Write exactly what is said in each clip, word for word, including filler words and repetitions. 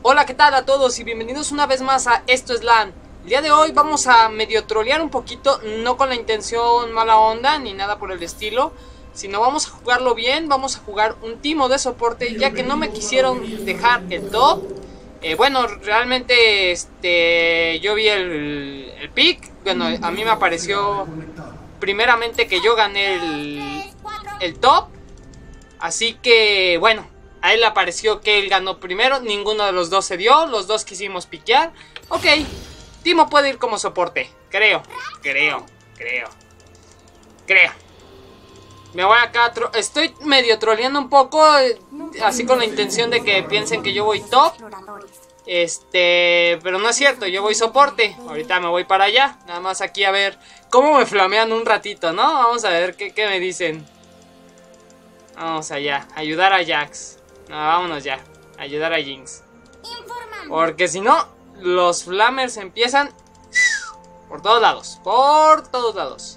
Hola, ¿qué tal a todos? Y bienvenidos una vez más a Esto es LAN. El día de hoy vamos a medio trolear un poquito, no con la intención mala onda ni nada por el estilo, sino vamos a jugarlo bien, vamos a jugar un timo de soporte, ya que no me quisieron dejar el top. Eh, bueno, realmente este, yo vi el, el pick, bueno, a mí me apareció primeramente que yo gané el, el top, así que bueno. A él le apareció que él ganó primero, ninguno de los dos se dio, los dos quisimos piquear. Ok, Timo puede ir como soporte, creo, creo, creo, creo. Me voy acá, estoy medio troleando un poco, así con la intención de que piensen que yo voy top. Este, pero no es cierto, yo voy soporte, ahorita me voy para allá, nada más aquí a ver cómo me flamean un ratito, ¿no? Vamos a ver qué, qué me dicen. Vamos allá, ayudar a Jax. No, vámonos ya, ayudar a Jinx. Porque si no, los flamers empiezan por todos lados, por todos lados.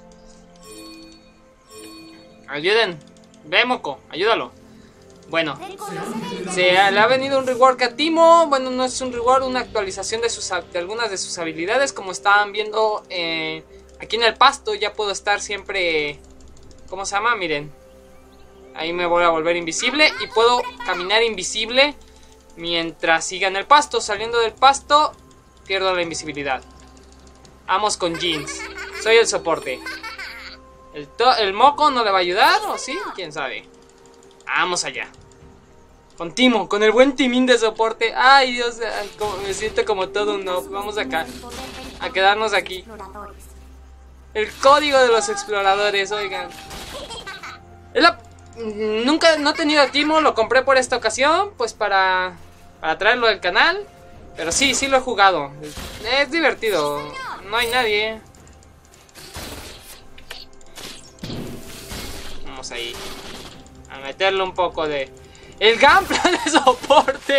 Ayuden, ve Moco, ayúdalo. Bueno, se le ha venido un rework a Timo. Bueno, no es un rework, una actualización de, sus, de algunas de sus habilidades. Como estaban viendo eh, aquí en el pasto, ya puedo estar siempre. ¿Cómo se llama? Miren. Ahí me voy a volver invisible y puedo caminar invisible mientras siga en el pasto. Saliendo del pasto, pierdo la invisibilidad. Vamos con Jinx. Soy el soporte. ¿El, el Moco no le va a ayudar o sí? ¿Quién sabe? Vamos allá. Con Timo, con el buen timín de soporte. Ay, Dios, ay, como, me siento como todo un no. Vamos acá. A quedarnos aquí. El código de los exploradores, oigan. Es la... Nunca, no he tenido a Timo, lo compré por esta ocasión, pues para, para traerlo al canal. Pero sí, sí lo he jugado. Es, es divertido, no hay nadie. Vamos ahí a meterle un poco de... El Gunplan de soporte.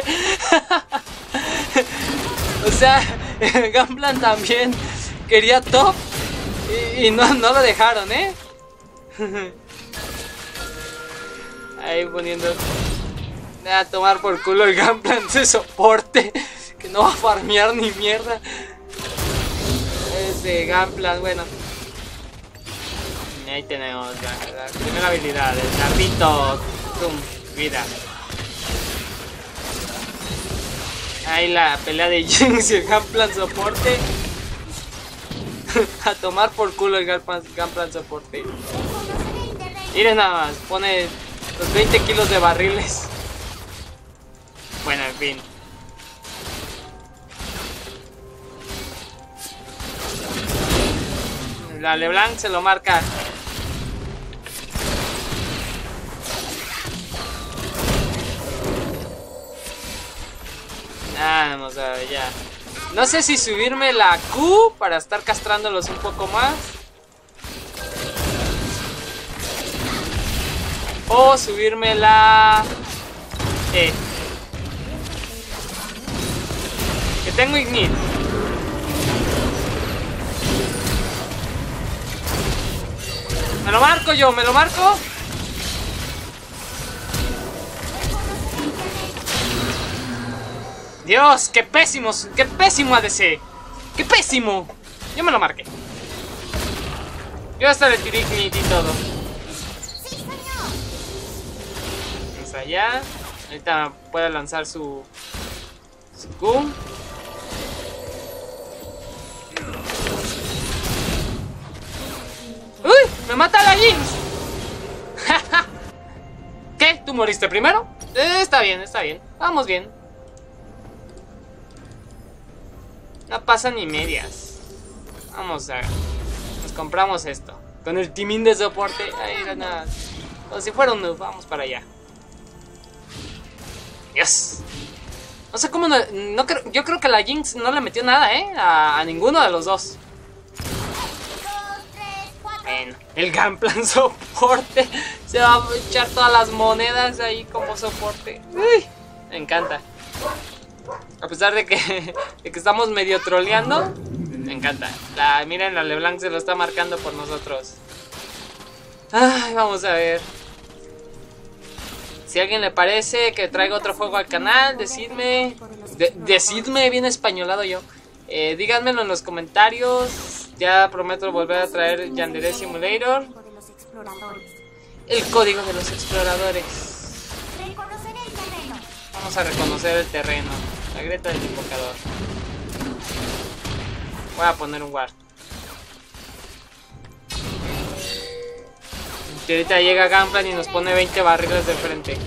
O sea, el Gunplan también quería top y, y no, no lo dejaron, ¿eh? Ahí poniendo a tomar por culo el Gunplan de soporte, que no va a farmear ni mierda. Ese Gunplan, bueno. Ahí tenemos la, la primera habilidad, el carrito. Pum, vida. Ahí la pelea de Jinx y el Gunplan soporte. A tomar por culo el Gunplan, Gunplan soporte. Miren nada más, pone los veinte kilos de barriles. Bueno, en fin. La LeBlanc se lo marca. Ah, vamos a ver, ya. No sé si subirme la Q para estar castrándolos un poco más. O subirme la E. Que tengo Ignite. Me lo marco yo, me lo marco. Dios, qué pésimo, qué pésimo A D C. Qué pésimo. Yo me lo marqué. Yo hasta le tiré Ignite y todo. Allá, ahorita puede lanzar su, su Q. ¡Uy! ¡Me mata la Jinx! ¿Qué? ¿Tú moriste primero? Eh, está bien, está bien. Vamos bien. No pasa ni medias. Vamos a... Nos compramos esto. Con el timín de soporte. Ahí nada. Como si fuera un noob. Vamos para allá. Dios. No sé cómo no, no creo, yo creo que la Jinx no le metió nada, ¿eh? A, a ninguno de los dos. Bueno, el Gunplan soporte. Se va a echar todas las monedas ahí como soporte. Uy, me encanta. A pesar de que, de que estamos medio troleando, me encanta. La, miren, la LeBlanc se lo está marcando por nosotros. Ay, vamos a ver. Si a alguien le parece que traiga otro juego al canal, decidme. De decidme, bien españolado yo. Eh, díganmelo en los comentarios. Ya prometo volver a traer Yandere Simulator. El código de los exploradores. Vamos a reconocer el terreno. La grieta del invocador. Voy a poner un guard. Y ahorita llega Gunplan y nos pone veinte barriles de frente.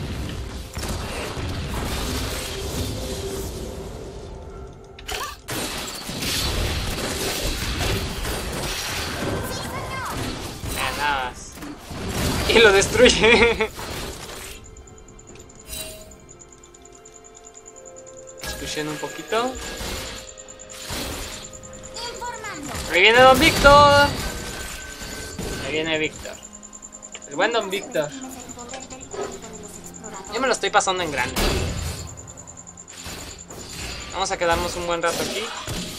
Eh, nada más. Y lo destruye. Escuchen un poquito. Ahí viene Don Víctor. Ahí viene Víctor. El buen Don Víctor. Yo me lo estoy pasando en grande. Vamos a quedarnos un buen rato aquí.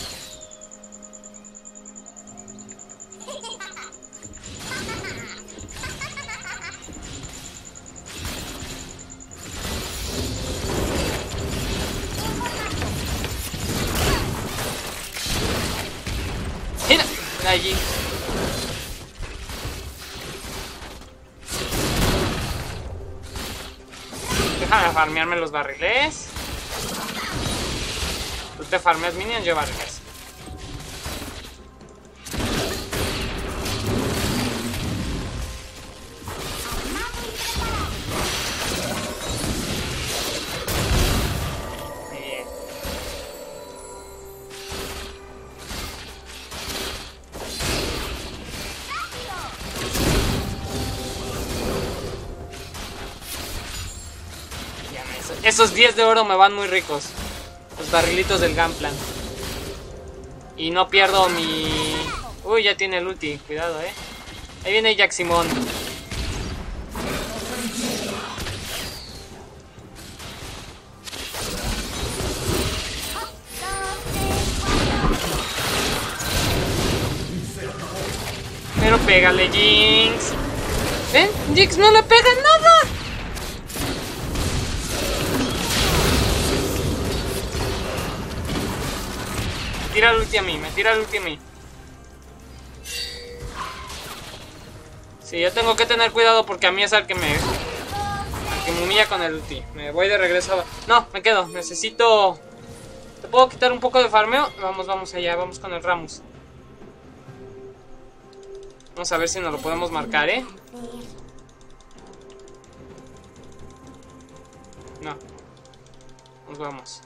Mira, allí. Déjame farmearme los barriles. Tú te farmeas minions, yo barriles. Muy bien. Esos diez de oro me van muy ricos. Los barrilitos del Gunplan. Y no pierdo mi... Uy, ya tiene el ulti. Cuidado, eh. Ahí viene Jack Simón. Pero pégale, Jinx. ¿Ven? Jinx no le pega nada. Me tira el ulti a mí, me tira el ulti a mí. Sí, yo tengo que tener cuidado porque a mí es el que me... El que me humilla con el ulti. Me voy de regreso a... No, me quedo, necesito... ¿Te puedo quitar un poco de farmeo? Vamos, vamos allá, vamos con el Rammus. Vamos a ver si nos lo podemos marcar, ¿eh? No. Nos vamos.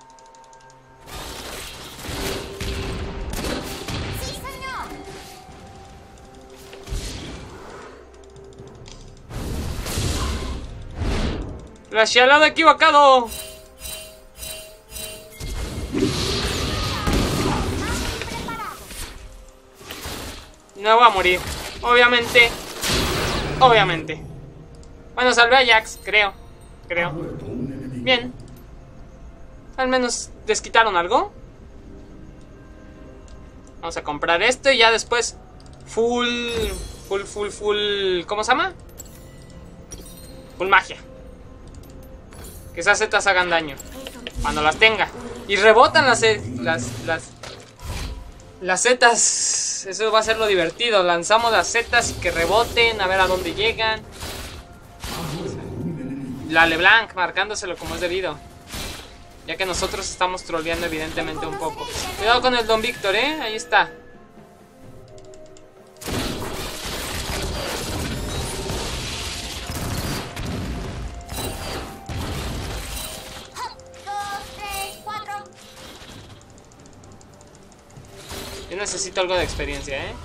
¡Flasheado equivocado! No voy a morir. Obviamente. Obviamente. Bueno, salvé a Jax, creo. Creo. Bien. Al menos desquitaron algo. Vamos a comprar esto y ya después. Full. Full, full, full. ¿Cómo se llama? Full magia. Que esas zetas hagan daño. Cuando las tenga. Y rebotan las las las las zetas. Eso va a ser lo divertido. Lanzamos las zetas y que reboten. A ver a dónde llegan. La LeBlanc marcándoselo como es debido. Ya que nosotros estamos troleando evidentemente un poco. Cuidado con el Don Víctor, eh. Ahí está. Yo necesito algo de experiencia, ¿eh?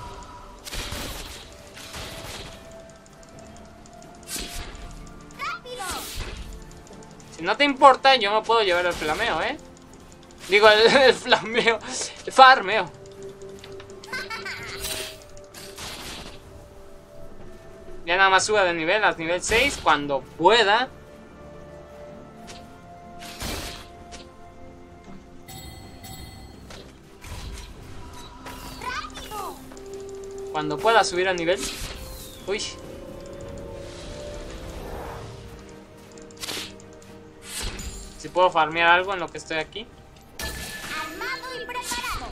Si no te importa, yo me puedo llevar el flameo, ¿eh? Digo, el, el flameo. El farmeo. Ya nada más suba de nivel a nivel seis cuando pueda. Cuando pueda subir a nivel. Uy. puedo farmear algo en lo que estoy aquí. Armado y preparado.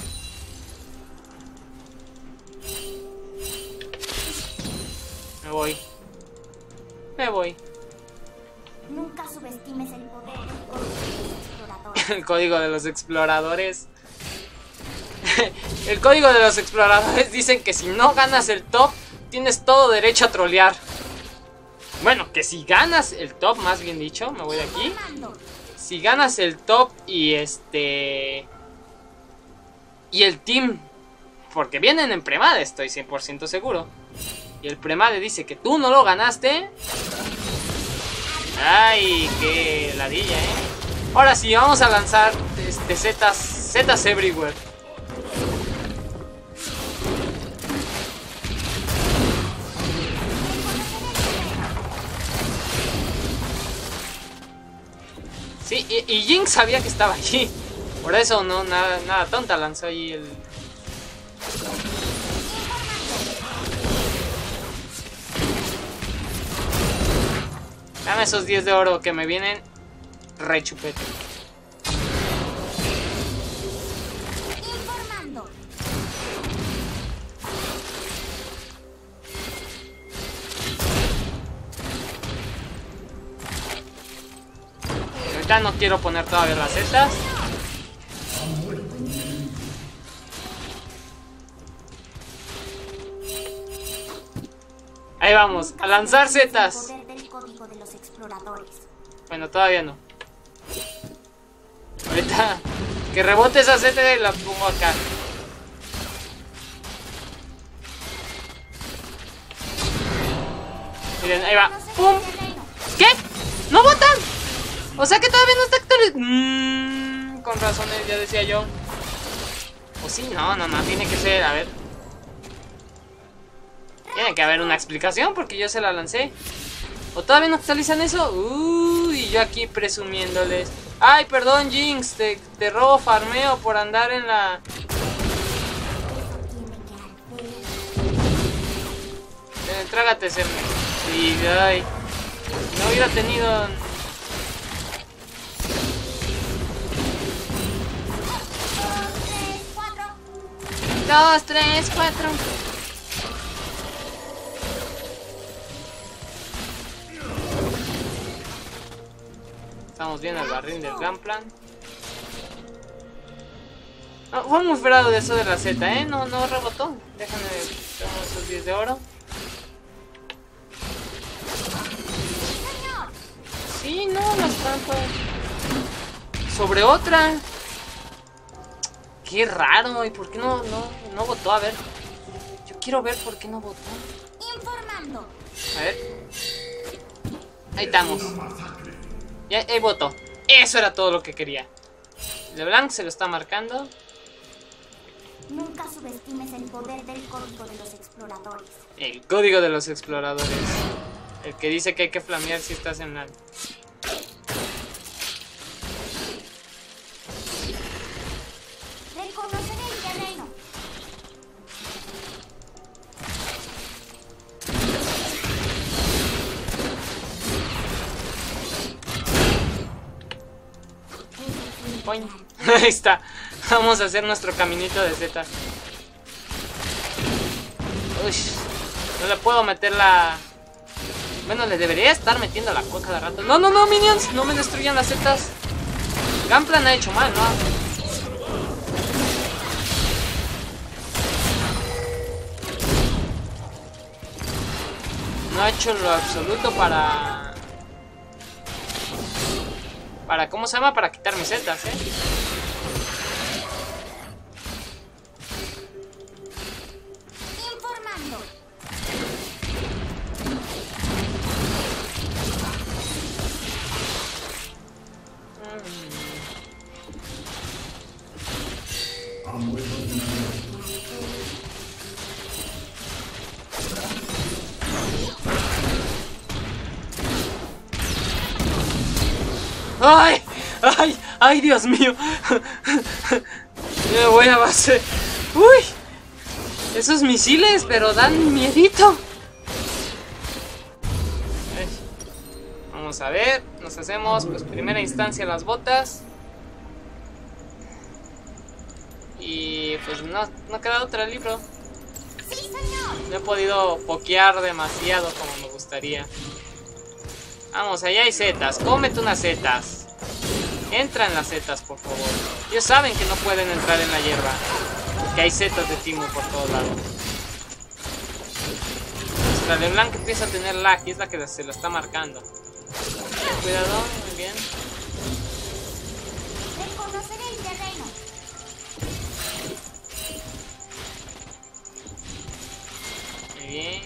Me voy. Me voy. Nunca subestimes el poder del código de los exploradores. El código de los exploradores. El código de los exploradores dicen que si no ganas el top, tienes todo derecho a trolear. Bueno, que si ganas el top, más bien dicho, me voy de aquí. Si ganas el top y este... y el team, porque vienen en premade, estoy cien por ciento seguro. Y el premade dice que tú no lo ganaste. Ay, qué ladilla, eh. Ahora sí, vamos a lanzar este, Zetas, Zetas everywhere. Sí, y, y Jinx sabía que estaba allí. Por eso no, nada, nada tonta, lanzó ahí el... Dame esos diez de oro que me vienen re chupete. Informando. Ahorita no quiero poner todavía las setas. Ahí vamos, a lanzar setas. Bueno, todavía no. Ahorita que rebote esa seta y la pongo acá. Miren, ahí va. ¡Pum! ¿Qué? ¡No botan! O sea que todavía no está actualizado. Mmm, con razones, ya decía yo. O sí, no, no, no, tiene que ser, a ver. Tiene que haber una explicación porque yo se la lancé. ¿O todavía no actualizan eso? Uy, y yo aquí presumiéndoles. Ay, perdón, Jinx, te, te robo farmeo por andar en la... Eh, trágate ese... Sí, ay. No hubiera tenido... Dos, tres, cuatro. Estamos viendo el barril del gran plan. No, fue muy esperado de eso de la Z, ¿eh? No, no rebotó. Déjame ver esos diez de oro. Sí, no, no es tanto. Sobre otra. Qué raro, ¿y por qué no, no, no votó? A ver. Yo quiero ver por qué no votó. Informando. A ver. Ahí estamos. Ya, ahí votó. Eso era todo lo que quería. LeBlanc se lo está marcando. Nunca subestimes el poder del código de los exploradores. El código de los exploradores. El que dice que hay que flamear si estás en la... Reconoceré el terreno. Ahí está. Vamos a hacer nuestro caminito de Z. Uy, no le puedo meter la... Bueno, le debería estar metiendo la cueca de rato. No, no, no, minions, no me destruyan las Zetas. Gunplan ha hecho mal, ¿no? No ha hecho lo absoluto para... Para, ¿cómo se llama? Para quitar mis Zetas, ¿eh? Informando. ¡Ay! ¡Ay! ¡Ay, Dios mío! Me voy a base. ¡Uy! Esos misiles, pero dan miedito. Ay. Vamos a ver. Nos hacemos, pues, primera instancia las botas. Y pues no, no ha quedado otra libro. No he podido pokear demasiado como me gustaría. Vamos, allá hay setas. Cómete unas setas. Entra en las setas, por favor. Ellos saben que no pueden entrar en la hierba, que hay setas de Timo por todos lados. La de Blanc empieza a tener lag y es la que se lo está marcando. Cuidado, muy bien. Reconoceré el terreno. Muy bien.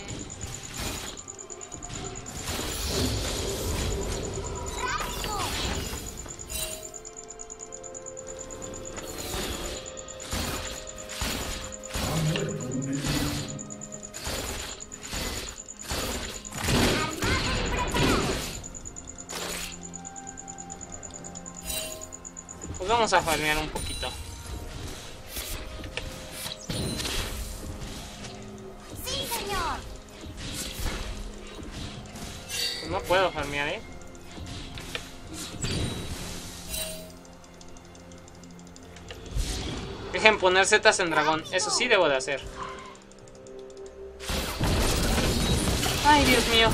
Pues vamos a farmear un poquito. Sí, señor. Pues no puedo farmear, ¿eh? Dejen poner setas en dragón. Eso sí debo de hacer. Ay, Dios mío.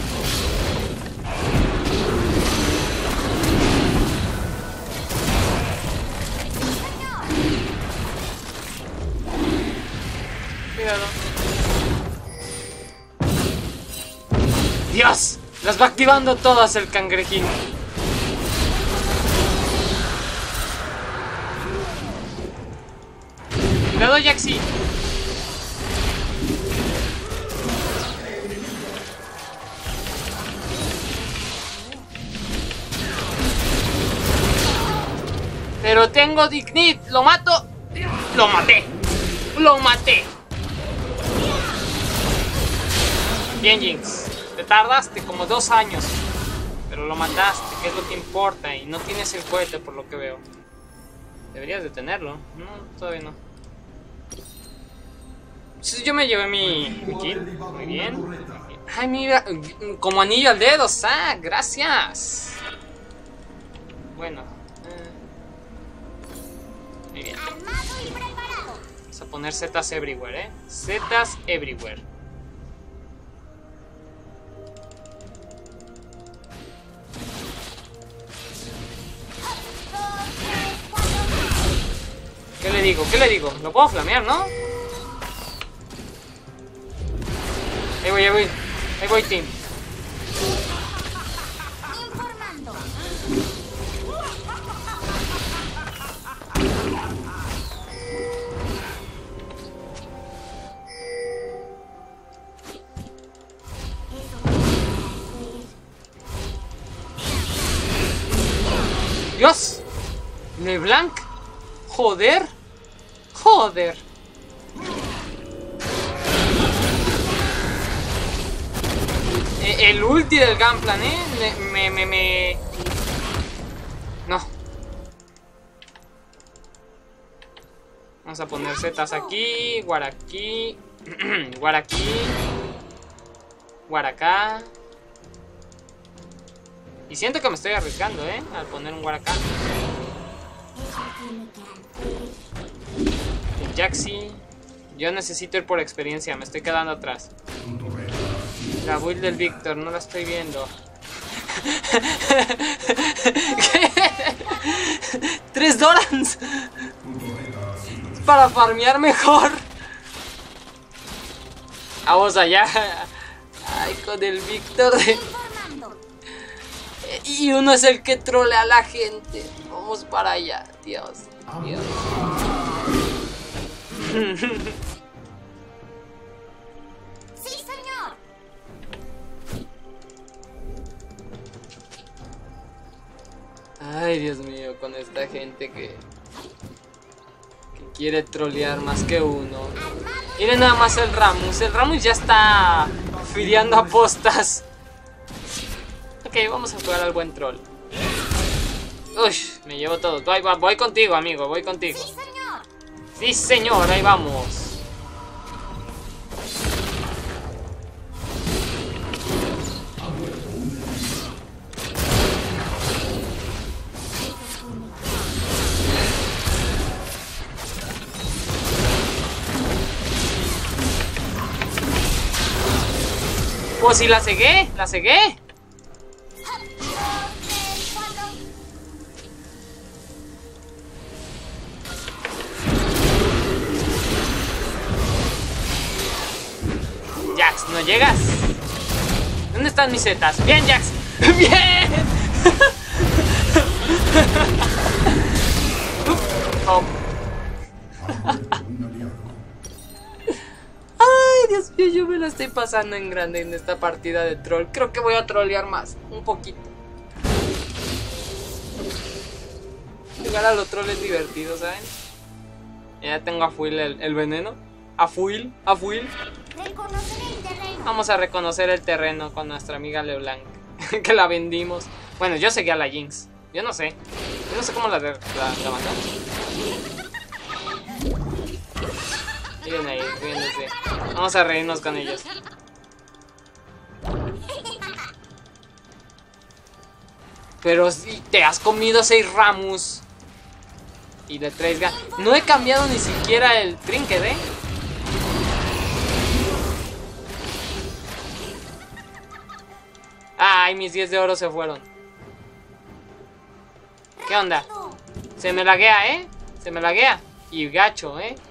Cuidado. ¡Dios! Las va activando todas el cangrejín. Cuidado, Jaxi. Pero tengo Dignit. Lo mato. Lo maté. Lo maté. Bien, Jinx. Te tardaste como dos años. Pero lo mataste, que es lo que importa. Y no tienes el cohete por lo que veo. Deberías de tenerlo. No, todavía no. Yo me llevé mi, mi kill. Muy bien. Ay, mira. Como anillo al dedo, Zack. Gracias. Bueno. Eh. Muy bien. Vamos a poner setas everywhere, eh. Setas everywhere. ¿Qué le digo? ¿Qué le digo? Lo puedo flamear, ¿no? Ahí voy, ahí voy. Ahí voy, team. Informando. Dios. LeBlanc. Joder. Joder. El ulti del Gunplan, ¿eh? Me, me, me... No. Vamos a poner setas aquí. Guaraqui. Guaraqui. Guaracá. Y siento que me estoy arriesgando, ¿eh? Al poner un Guaracá. El Jaxi. Yo necesito ir por experiencia. Me estoy quedando atrás. La build del Víctor, no la estoy viendo. Tres Dorans para farmear mejor. Vamos allá. Ay, con el Víctor. Y uno es el que trolea a la gente. Vamos para allá. Dios, Dios. Sí, señor. Ay, Dios mío, con esta gente que, que quiere trolear más que uno. Miren nada más el Ramus. El Ramus ya está fideando apostas. Ok, vamos a jugar al buen troll. Uy, me llevo todo. Voy, voy contigo, amigo, voy contigo. Sí, señor. Sí, señor, ahí vamos. Pues si la cegué, la cegué. Jax, no llegas. ¿Dónde están mis zetas? Bien, Jax. Bien. Oh. Ay, Dios mío, yo me la estoy pasando en grande en esta partida de troll. Creo que voy a trollear más, un poquito. Jugar a los trolls es divertido, ¿saben? Ya tengo a full el, el veneno. A full, a full. Vamos a reconocer el terreno con nuestra amiga LeBlanc. Que la vendimos. Bueno, yo seguí a la Jinx. Yo no sé. Yo no sé cómo la, la, la matamos. Miren ahí, riéndose. Vamos a reírnos con ellos. Pero si te has comido seis Ramus y de tres gan. No he cambiado ni siquiera el trinket, ¿eh? Ay, mis diez de oro se fueron. ¿Qué onda? Se me laguea, ¿eh? Se me laguea. Y gacho, ¿eh?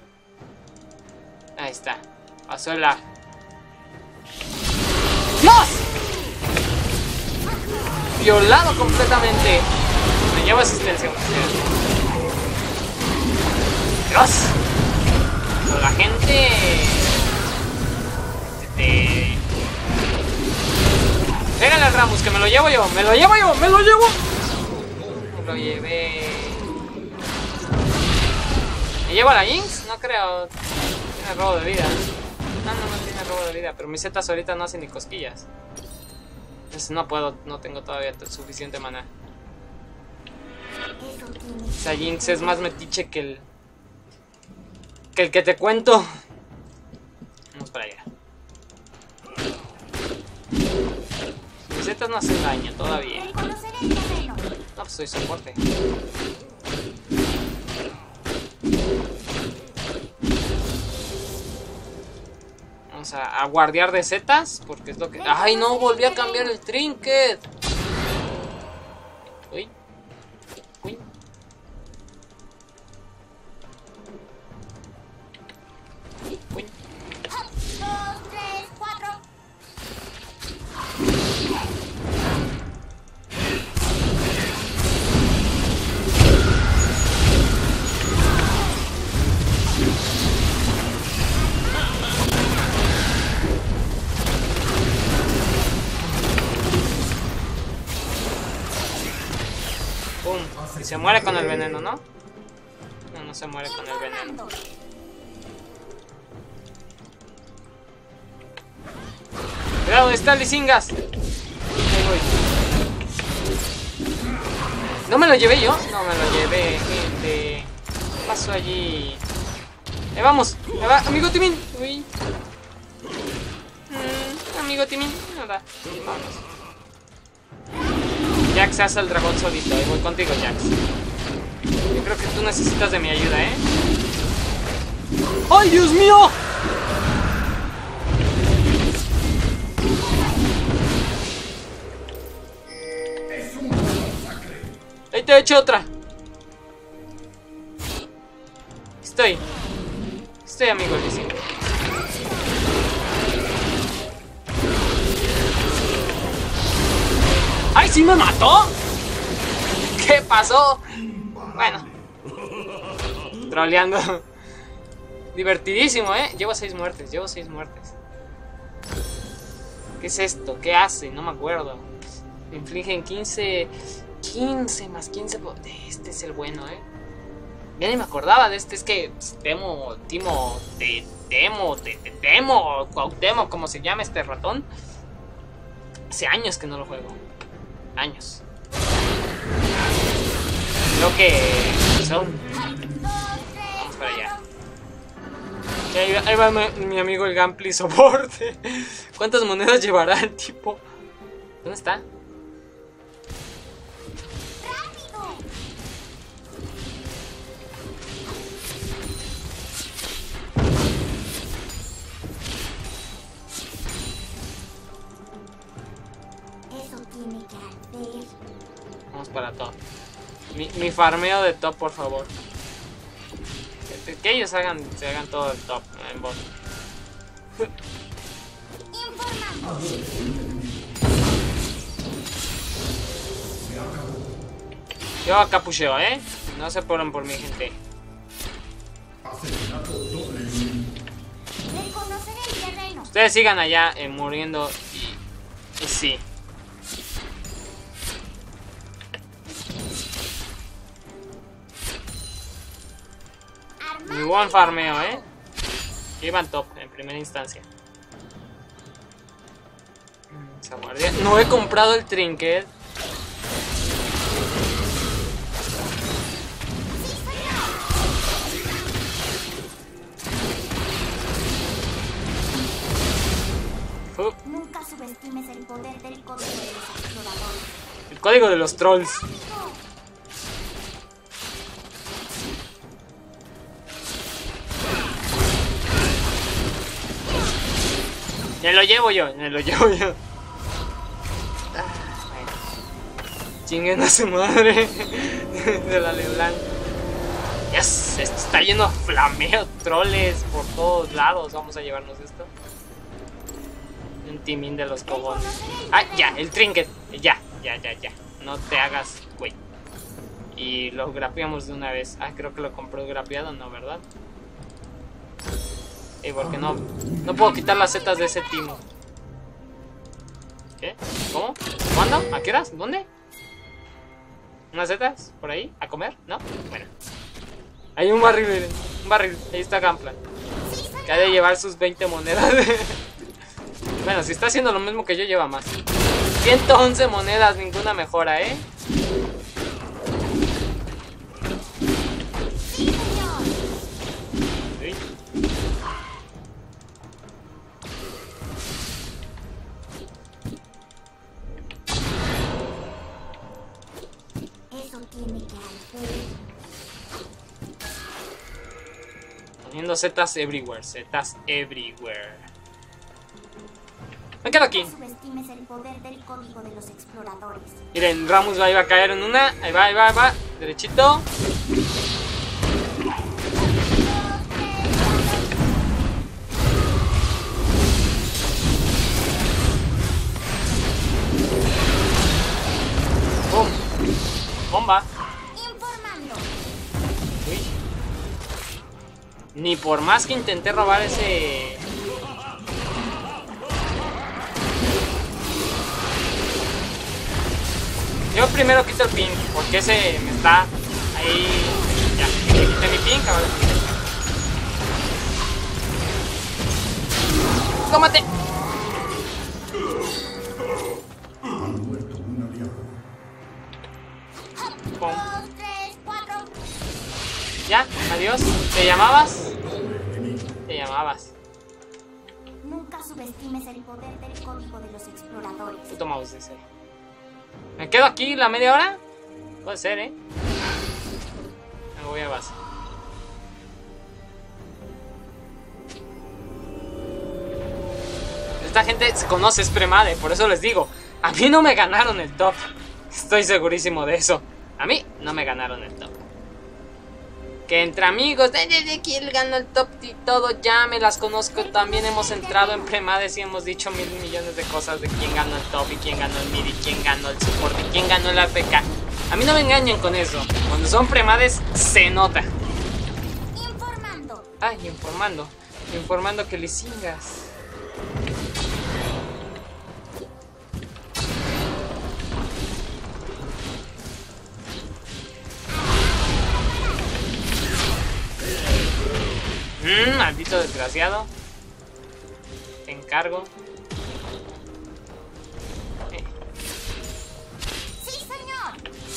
Ahí está. Pasó el lag. ¡Dios! Violado completamente. Me llevo asistencia. ¡Dios! Pero la gente... Te... Pégale al Ramus, que me lo llevo yo. Me lo llevo yo, me lo llevo. Me lo llevé. ¿Me llevo a la Jinx? No creo. Tiene robo de vida. No, no, no tiene robo de vida. Pero mis zetas ahorita no hacen ni cosquillas. Entonces no puedo, no tengo todavía suficiente maná. Esa Jinx es más metiche que el... Que el que te cuento. Vamos para allá. Mis zetas no hacen daño todavía. No, pues soy soporte. Vamos a, a guardiar de zetas, porque es lo que... ¡Ay, no! Volví a cambiar el trinket. Uy. Uy. Uy. Dos, tres, cuatro. Pum. Y se muere con el veneno, ¿no? No, no se muere con el veneno. Cuidado, está Lisingas. Ahí voy. ¿No me lo llevé yo? No me lo llevé, gente. ¿Qué pasó allí? Ahí vamos. Ahí va, amigo Timín. Uy. Mm, amigo Timín. Nada. Vamos. Jax hace el dragón solito. Ahí voy contigo, Jax. Yo creo que tú necesitas de mi ayuda, ¿eh? ¡Ay, Dios mío! Ahí te he hecho otra. Estoy. Estoy, amigo Lizzie. ¡Ay, sí me mató! ¿Qué pasó? Bueno. Troleando. Divertidísimo, ¿eh? Llevo seis muertes, llevo seis muertes. ¿Qué es esto? ¿Qué hace? No me acuerdo. Me infligen quince... quince más quince... Este es el bueno, ¿eh? Ya ni me acordaba de este. Es que... Temo... Timo... Te, temo... Te, te, temo... Cuauhtémoc, como se llama este ratón. Hace años que no lo juego. Años. Creo que... Son... Vamos para allá. Ahí va, ahí va mi, mi amigo el Gampli soporte. ¿Cuántas monedas llevará el tipo? ¿Dónde está? para top. Mi, mi farmeo de top, por favor. Que, que ellos hagan, se hagan todo el top en bot. Yo acá pusheo, ¿eh? No se ponen por mi gente. Ustedes sigan allá eh, muriendo y, y sí. Muy buen farmeo, ¿eh? Iban top en primera instancia. Esa guardia. No he comprado el trinket. Uh. Nunca subestimes el poder del código de los exploradores. El código de los trolls. Me lo llevo yo, me lo llevo yo. Ah, bueno. Chinguen a su madre. De la LeBlanc. Yes, esto está lleno de flameo, troles por todos lados. Vamos a llevarnos esto. Un timín de los cogones. Ah, ya, el trinket. Ya, ya, ya, ya. No te hagas, güey. Y lo grapeamos de una vez. Ah, creo que lo compró grapeado, ¿no? ¿Verdad? Eh, porque no, no puedo quitar las setas de ese timo. ¿Qué? ¿Cómo? ¿Cuándo? ¿A qué horas? ¿Dónde? ¿Unas setas? ¿Por ahí? ¿A comer? ¿No? Bueno. Hay un barril, miren. Un barril. Ahí está Gunpla. Que ha de llevar sus veinte monedas. Bueno, si está haciendo lo mismo que yo, lleva más. ciento once monedas, ninguna mejora, ¿eh? Poniendo setas everywhere, setas everywhere. Me quedo aquí. Subestimes el poder del código de los exploradores. Miren, Rammus ahí va a caer en una. Ahí va, ahí va, ahí va. Derechito. ¡Bum! Bomba. Informando. Uy. Ni por más que intenté robar ese... Yo primero quito el ping, porque ese me está ahí... Ya, le quité mi ping, cabrón. ¡Tómate! Pum. Ya, adiós. ¿Te llamabas? Te llamabas. Nunca subestimes el poder del código de los exploradores. Puto mouse ese. ¿Me quedo aquí la media hora? Puede ser, ¿eh? Me voy a base. Esta gente se conoce, es premade, por eso les digo. A mí no me ganaron el top. Estoy segurísimo de eso. A mí no me ganaron el top. Que entre amigos, de, de, de quién ganó el top y todo, ya me las conozco. También hemos entrado en premades y hemos dicho mil millones de cosas de quién ganó el top y quién ganó el mid y quién ganó el support y quién ganó el A P K. A mí no me engañan con eso. Cuando son premades se nota. Informando. Ay, informando. Informando que lisingas. Mmm, maldito desgraciado. Te encargo. Eh. Sí, señor.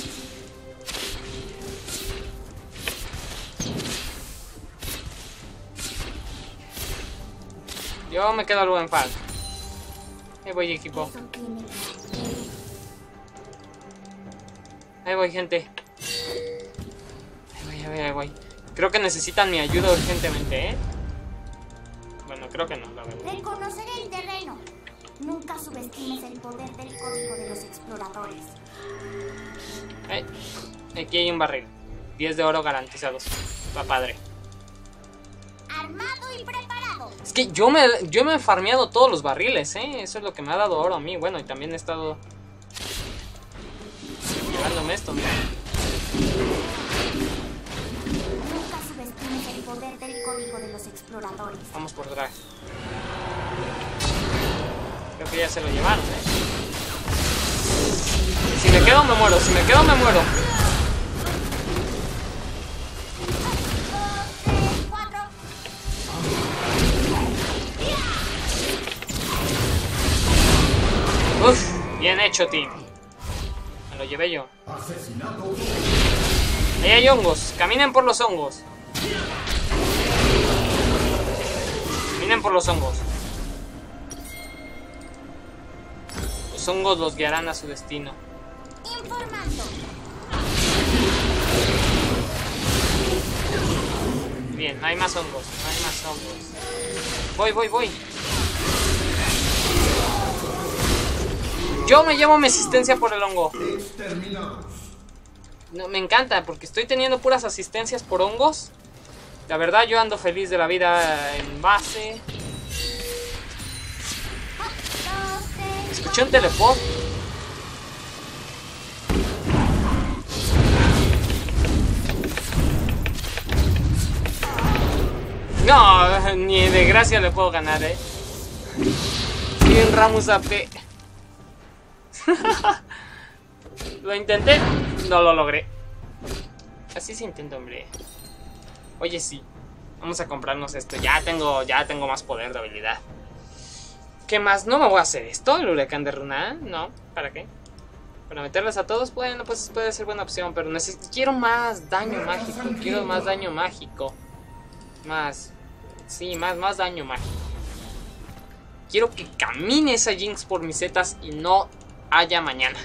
Yo me quedo luego en paz. Ahí voy, equipo. Ahí voy, gente. Ahí voy, ahí voy, ahí voy. Creo que necesitan mi ayuda urgentemente, ¿eh? Bueno, creo que no, la verdad. Reconoceré el terreno. Nunca subestimes el poder del código de los exploradores. Eh, aquí hay un barril. diez de oro garantizados. Va padre. Armado y preparado. Es que yo me, yo me he farmeado todos los barriles, ¿eh? Eso es lo que me ha dado oro a mí. Bueno, y también he estado llevándome esto, mira. Nunca subestimes el poder del código de los exploradores. Vamos por drag. Creo que ya se lo llevaron, ¿eh? Si me quedo me muero, si me quedo me muero. Uf, bien hecho, team. Me lo llevé yo. Ahí hay hongos. Caminen por los hongos. Caminen por los hongos. Los hongos los guiarán a su destino. Informando. Bien, no hay más hongos. No hay más hongos. Voy, voy, voy. Yo me llevo mi asistencia por el hongo. No, me encanta porque estoy teniendo puras asistencias por hongos. La verdad yo ando feliz de la vida en base. Escuché un teleport. No, ni de gracia le puedo ganar, eh. Bien, Ramus A P. Lo intenté, no lo logré. Así se intenta, hombre. Oye, sí. Vamos a comprarnos esto. Ya tengo, ya tengo más poder de habilidad. ¿Qué más? No me voy a hacer esto, el huracán de runa. No, ¿para qué? Para meterles a todos, bueno, pues puede ser buena opción. Pero necesito, quiero más daño mágico. Quiero más daño mágico. Más. Sí, más, más daño mágico. Quiero que camine esa Jinx por mis zetas y no haya mañana.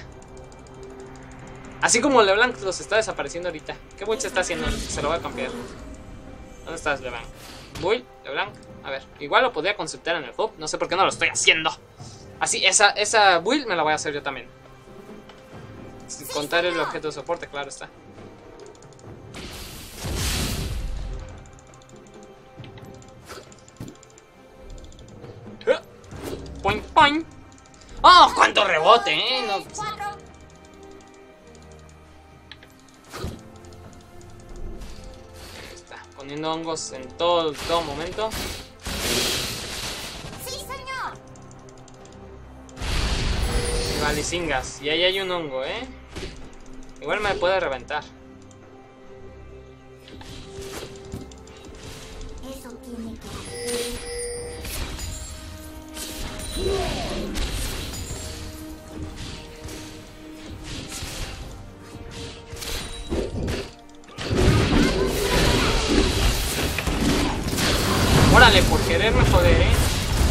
Así como LeBlanc los está desapareciendo ahorita. ¿Qué build se está haciendo? Se lo voy a cambiar. ¿Dónde estás, LeBlanc? Build, LeBlanc. A ver, igual lo podría consultar en el hub. No sé por qué no lo estoy haciendo. Así, esa, esa build me la voy a hacer yo también. Sin contar el objeto de soporte, claro está. Point, point. ¡Oh! ¡Cuánto rebote, eh! No. Está poniendo hongos en todo, todo momento. Sí, señor. Valicingas. Y ahí hay un hongo, eh. Igual me puede reventar. Eso tiene que... Órale, por quererme joder, eh.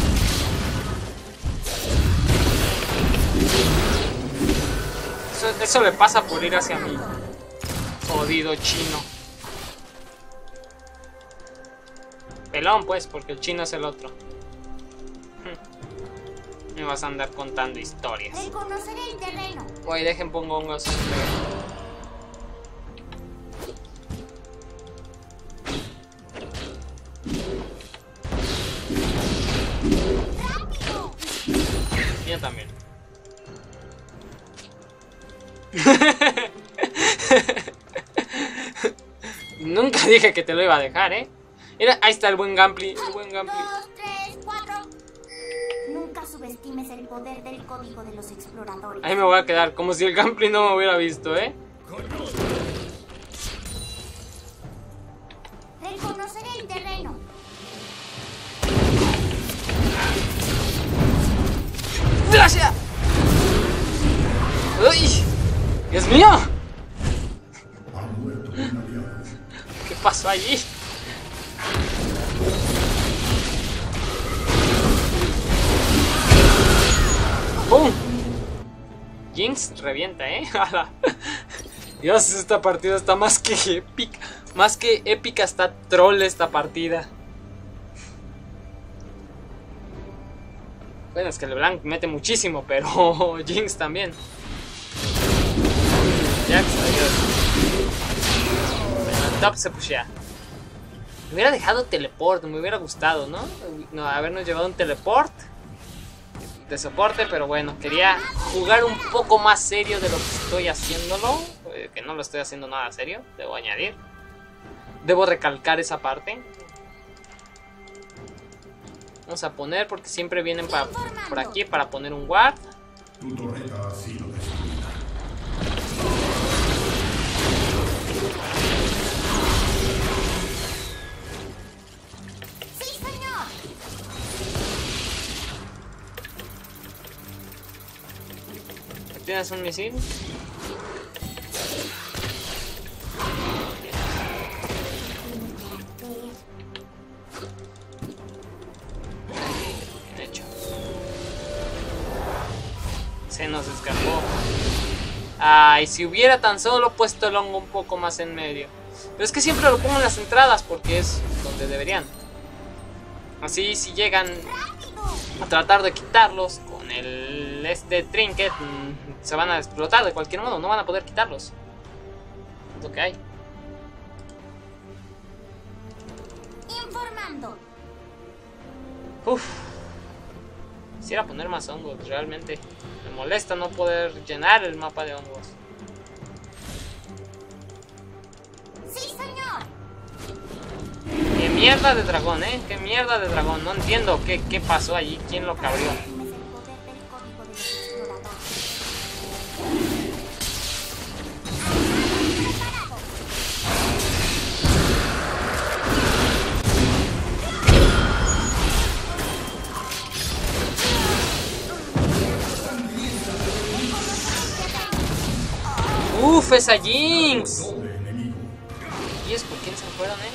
Eso, eso le pasa por ir hacia mí. Jodido chino. Pelón, pues, porque el chino es el otro. Me vas a andar contando historias. Reconoceré el terreno. Oye, dejen pongo hongos. ¡Rápido! Yo también. Nunca dije que te lo iba a dejar, ¿eh? Mira, ahí está el buen Gampli. El buen Gampli. Dos, tres, cuatro. Nunca subestimes el poder del código de los exploradores. Ahí me voy a quedar, como si el Gampli no me hubiera visto, ¿eh? Reconoceré el terreno. ¡Gracias! ¡Uy! ¡Dios mío! ¿Qué pasó allí? ¡Pum! Jinx revienta, ¿eh? Dios, esta partida está más que épica. Más que épica, está troll esta partida. Bueno, es que LeBlanc mete muchísimo, pero Jinx también. Jax, adiós. Bueno, el top se pushea. Me hubiera dejado teleport, me hubiera gustado, ¿no? No, habernos llevado un teleport de soporte, pero bueno, quería jugar un poco más serio de lo que estoy haciéndolo. Eh, que no lo estoy haciendo nada serio, debo añadir. Debo recalcar esa parte. Vamos a poner, porque siempre vienen pa, por aquí para poner un ward. Tu torreta ha sido destruida. ¡Sí, señor! ¿Tienes un misil? Hecho. Se nos escapó. Ay, si hubiera tan solo puesto el hongo un poco más en medio. Pero es que siempre lo pongo en las entradas porque es donde deberían. Así si llegan a tratar de quitarlos con el este trinket, se van a explotar de cualquier modo, no van a poder quitarlos. Es lo que hay. Informando. Uf. Quisiera poner más hongos, realmente. Me molesta no poder llenar el mapa de hongos. ¡Sí, señor! Qué mierda de dragón, eh. Qué mierda de dragón. No entiendo qué, qué pasó allí. ¿Quién lo cabrió? Subestimes el poder del código de los exploradores. Uf, esa Jinx. Doble enemigo. ¿Y es por quién se fueron, eh?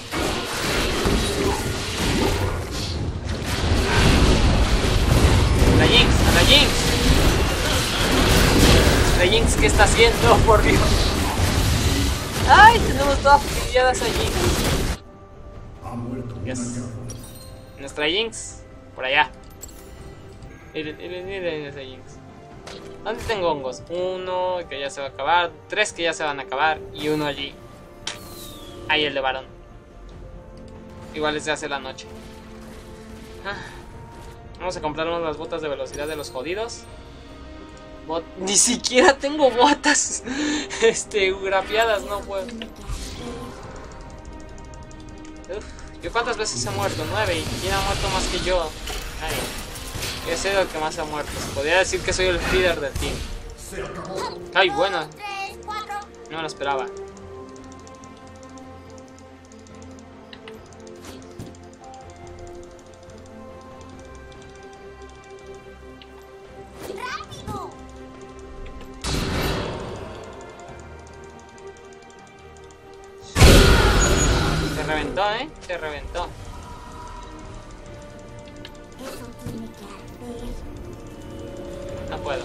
La Jinx, a la Jinx. La Jinx, ¿qué está haciendo? Por Dios. Ay, tenemos todas pilladas a Jinx. Ha muerto una Yes. llave. Nuestra Jinx, por allá. Miren, miren, miren esa Jinx. ¿Dónde tengo hongos? Uno que ya se va a acabar, tres que ya se van a acabar y uno allí. Ahí el de varón. Igual se hace la noche. Ah. Vamos a comprarnos las botas de velocidad de los jodidos. Bot Ni siquiera tengo botas este, grapeadas, no puedo. Uf, ¿yo cuántas veces he muerto? Nueve. ¿Y quién ha muerto más que yo? Ay. Yo he sido el que más ha muerto. Podría decir que soy el líder del team. Se acabó. Ay, bueno. Tres, cuatro. No me lo esperaba. ¡Rápido! Se reventó, ¿eh? Se reventó. Eso tiene que arder. No puedo.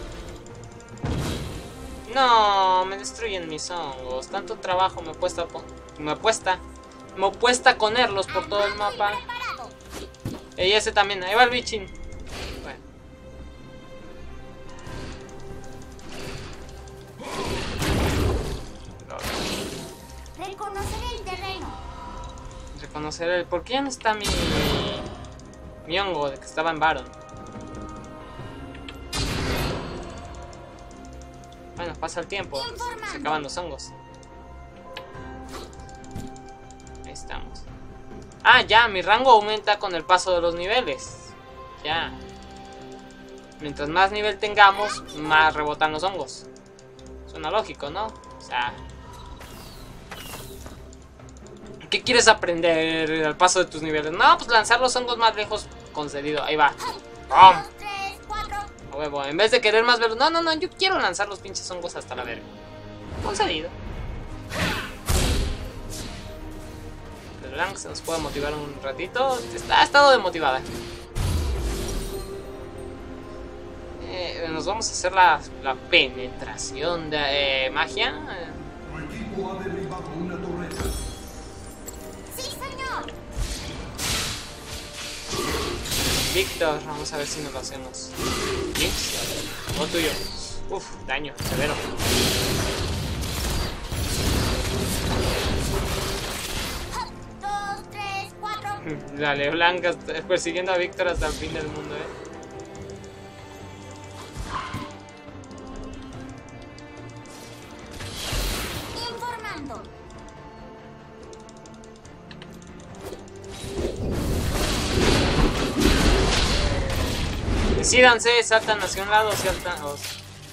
No, me destruyen mis hongos. Tanto trabajo me cuesta, me cuesta, me cuesta ponerlos por todo el mapa. Preparado. Y ese también, ahí va el bichín. Bueno. Reconocer el terreno. Reconocer el... ¿Por qué ya no está mi... mi hongo de que estaba en Baron? Bueno, pasa el tiempo, se acaban los hongos. Ahí estamos. Ah, ya, mi rango aumenta con el paso de los niveles. Ya. Mientras más nivel tengamos, más rebotan los hongos. Suena lógico, ¿no? O sea... ¿Qué quieres aprender al paso de tus niveles? No, pues lanzar los hongos más lejos concedido. Ahí va. ¡Pum! Dos, tres, cuatro. A huevo, en vez de querer más veloz. No, no, no, yo quiero lanzar los pinches hongos hasta la verga. Concedido. El Blanc se nos puede motivar un ratito. Está, ha estado demotivada. Eh, nos vamos a hacer la, la penetración de eh, magia. Tu equipo ha derribado una torreta. Sí, señor. Víctor, vamos a ver si nos lo hacemos. Jinx, o tuyo. Uf, daño, severo. Dos, tres, cuatro. Dale, Blanca persiguiendo a Víctor hasta el fin del mundo, eh. Informando. Decídanse, saltan hacia un lado o saltan. O...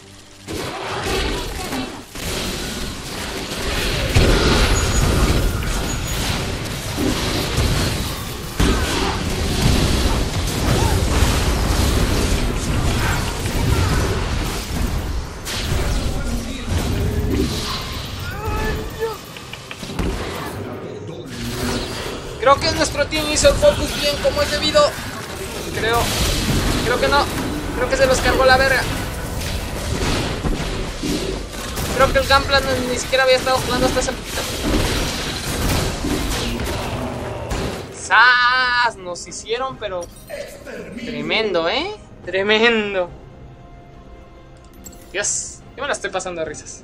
Creo que nuestro team hizo el focus bien como es debido. Creo. Creo que no. Creo que se los cargó la verga. Creo que el Gunplan ni siquiera había estado jugando hasta hace poquito. ¡Sas! Nos hicieron, pero... Tremendo, ¿eh? Tremendo. Dios, yo me la estoy pasando de risas.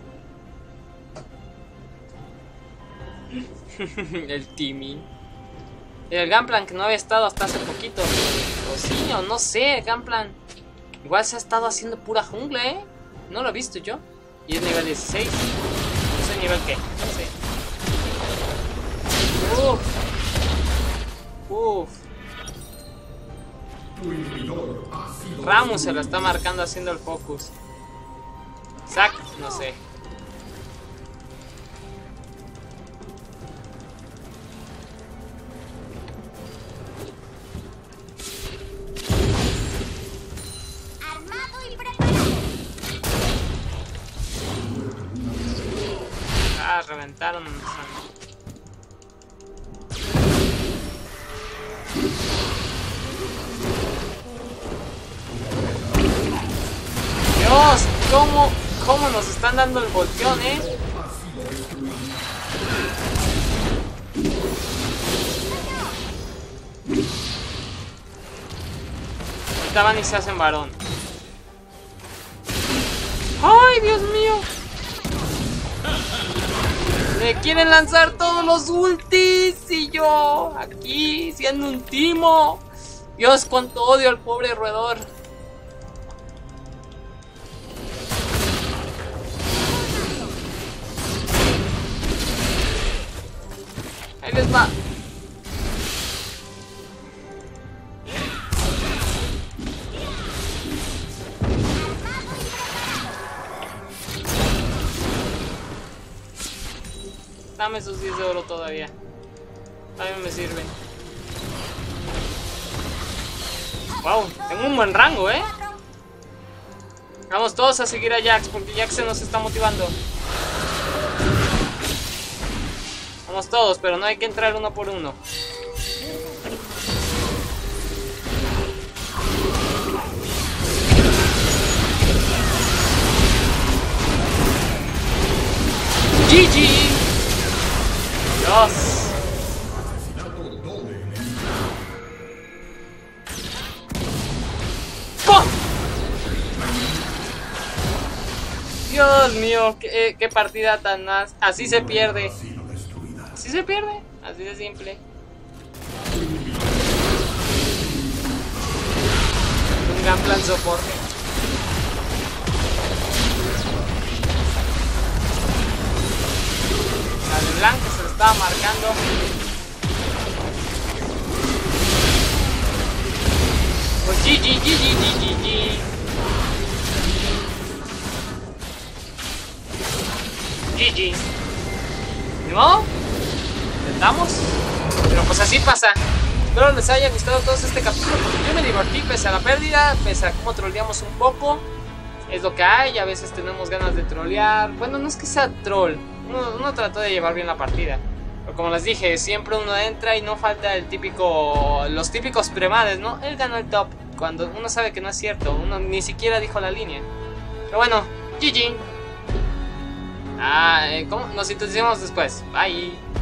El teaming. El Gunplan que no había estado hasta hace poquito. O sí, o no sé, el Gunplan. Igual se ha estado haciendo pura jungla, ¿eh? No lo he visto yo. Y es nivel dieciséis. No sé nivel qué. No sé. Uff. Uff. Ramus se lo está marcando haciendo el focus. Zac, no sé. Ah, reventaron. Dios, cómo, cómo nos están dando el volteón, eh. Ahorita van y se hacen varón. ¡Ay, Dios mío! Me quieren lanzar todos los ultis y yo aquí siendo un timo. Dios, cuánto odio al pobre roedor. Ahí les va. Dame esos diez de oro todavía. Todavía me sirven. Wow, tengo un buen rango, ¿eh? Vamos todos a seguir a Jax porque Jax se nos está motivando. Vamos todos, pero no hay que entrar uno por uno. G G. Dios. ¡Pum! Dios mío, qué, qué partida tan más. Así se pierde. Así se pierde. Así de simple. Un Gunplan soporte. La de blanco se lo estaba marcando. Pues G G, G G, G G, G. G G. ¿No? Intentamos. Pero pues así pasa. Espero les haya gustado todo este capítulo. Yo me divertí pese a la pérdida, pese a cómo troleamos un poco. Es lo que hay, a veces tenemos ganas de trolear. Bueno, no es que sea troll. Uno, uno trató de llevar bien la partida. Pero como les dije, siempre uno entra y no falta el típico... Los típicos premades, ¿no? Él ganó el top. Cuando uno sabe que no es cierto. Uno ni siquiera dijo la línea. Pero bueno, G G. Ah, ¿cómo? Nos introducimos después. Bye.